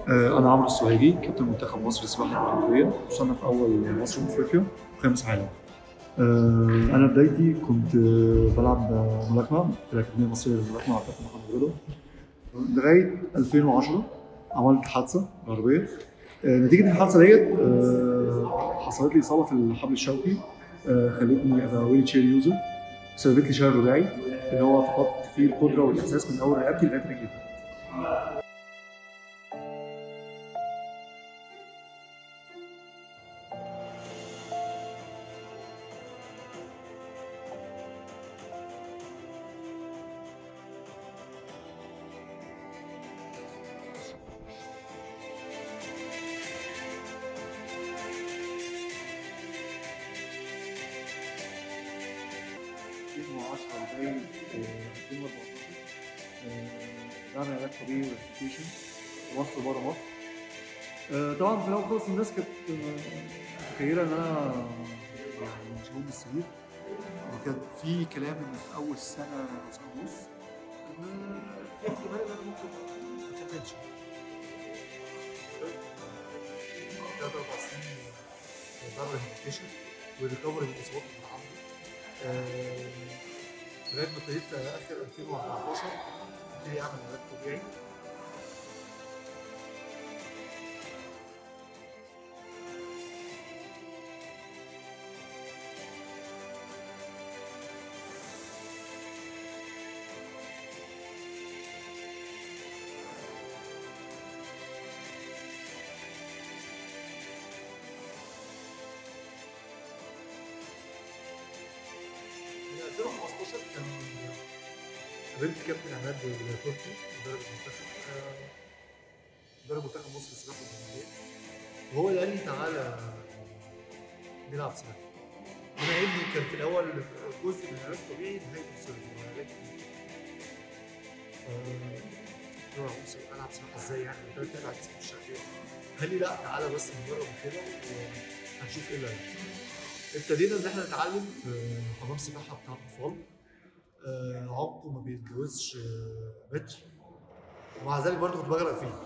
أنا عمرو السوهاجي كابتن منتخب مصر للسباحة الأولمبية، مصنف أول مصر وأفريقيا وخامس عالم. أنا بدايتي كنت بلعب ملاكمة في الأكاديمية المصرية للملاكمة مع كابتن محمد رضا لغاية 2010. عملت حادثة عربية. نتيجة الحادثة ديت حصلت لي إصابة في الحبل الشوكي. خلتني أبقى ويل تشير يوزر. سببت لي شلل رباعي اللي هو فقدت فيه القدرة والإحساس من أول رقبتي لغاية رجلي. لغاية 2014 بعمل علاج طبيعي وريهابيليتيشن في مصر وبره مصر. طبعا في الاول خالص الناس كانت متخيله ان انا يعني مش هقوم من السرير، وكان في كلام ان في اول سنه او سنه ونص ان في احتمال ان انا ممكن ما اكملش. ثلاث اربع سنين بعمل ريهابيليتيشن وريكفري من الاصابات اللي عندي لغايه ما ابتديت اخر 2014 ابتدي اعمل علاج طبيعي. من 2015 كان قابلت كابتن عماد التركي مدرب منتخب مصر للسباحه الأولمبية، وهو اللي قال لي تعالى نلعب سباحه. بما اني كان في الاول جزء من العلاج الطبيعي نهايه السيرجري والعلاج قلت له العب سباحه ازاي يعني؟ قلت له على جسمي مش شغال. قال لي لا تعالى بس نجرب كده وهنشوف ايه اللي هيحصل. ابتدينا ان احنا نتعلم في حمام سباحه بتاع اطفال عمقه ما بيتجاوزش متر، ومع ذلك برضه كنت بغرق فيه.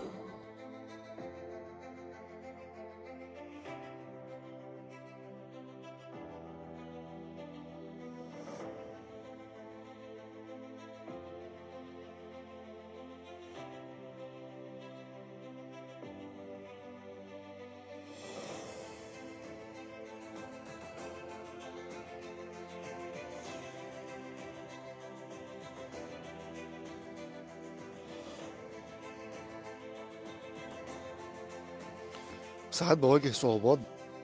ساعات بواجه صعوبات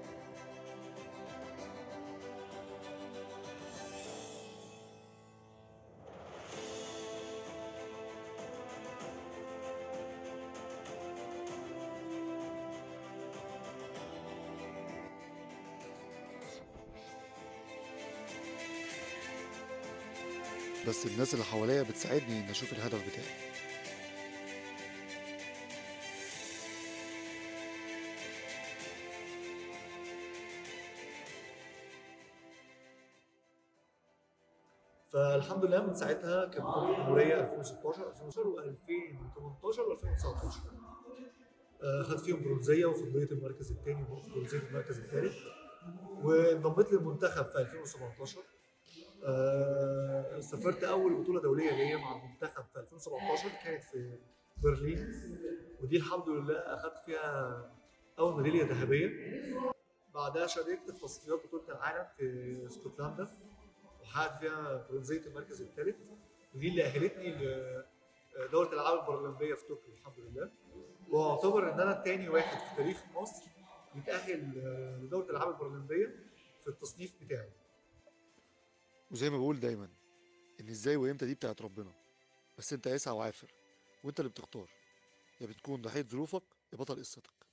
بس الناس اللي حواليا بتساعدني إن أشوف الهدف بتاعي. فالحمد لله من ساعتها كانت بطولة الجمهورية 2016 2017 و2018 و2019. خدت فيهم برونزية وفضلية المركز الثاني وبرونزية المركز الثالث، وانضميت للمنتخب في 2017. سافرت أول بطولة دولية ليا مع المنتخب في 2017 كانت في برلين، ودي الحمد لله أخدت فيها أول ميدالية ذهبية. بعدها شاركت في تصفيات بطولة العالم في اسكتلندا وحققت فيها برونزية المركز الثالث، ودي اللي أهلتني لدورة الألعاب البارالمبية في طوكيو الحمد لله. واعتبر إن أنا تاني واحد في تاريخ مصر يتأهل لدورة الألعاب البارالمبية في التصنيف بتاعي. وزي ما بقول دايما إن إزاي وإمتى دي بتاعت ربنا، بس أنت اسعى وعافر، وأنت اللي بتختار، يا بتكون ضحية ظروفك يا بطل قصتك.